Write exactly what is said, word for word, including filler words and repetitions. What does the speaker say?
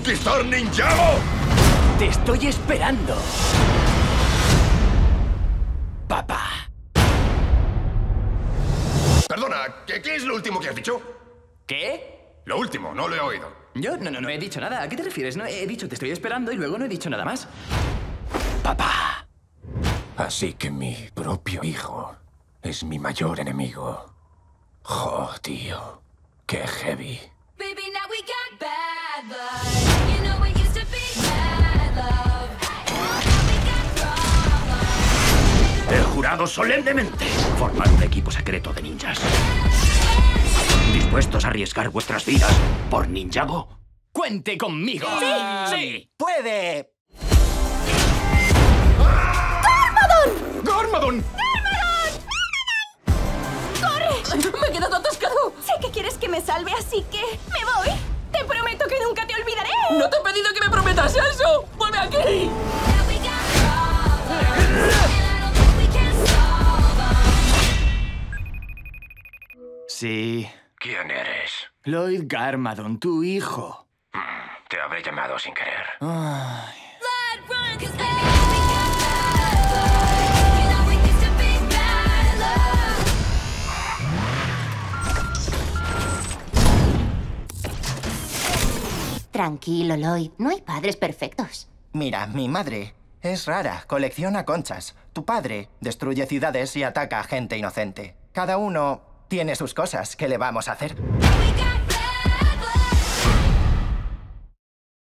conquistar Ninjago? Te estoy esperando, papá. Perdona, ¿qué, ¿qué es lo último que has dicho? ¿Qué? Lo último, no lo he oído. Yo no, no, no he dicho nada. ¿A qué te refieres? No, he dicho te estoy esperando y luego no he dicho nada más. Papá. Así que mi propio hijo es mi mayor enemigo. Jo, tío. Qué heavy. Baby, now we got bad blood. You know it used to be bad love. Now we got drama. He jurado solemnemente formar un equipo secreto de ninjas. ¿Dispuestos a arriesgar vuestras vidas por Ninjago? ¡Cuente conmigo! ¡Sí! ¡Sí! ¡Puede! ¡Garmadon! ¡Garmadon! ¡Corre! ¡Me he quedado atascado! Sé que quieres que me salve, así que me voy. Te prometo que nunca te olvidaré. ¡No te he pedido que me prometas eso! ¡Vuelve aquí! Now we got problems, and I don't think we can solve them. Sí. ¿Quién eres? Lloyd Garmadon, tu hijo. Te habré llamado sin querer. Ay. Blood run, 'cause baby, now we got bad blood. You know it used to be bad love. Tranquilo, Lloyd. No hay padres perfectos. Mira, mi madre es rara, colecciona conchas. Tu padre destruye ciudades y ataca a gente inocente. Cada uno tiene sus cosas. ¿Qué le vamos a hacer?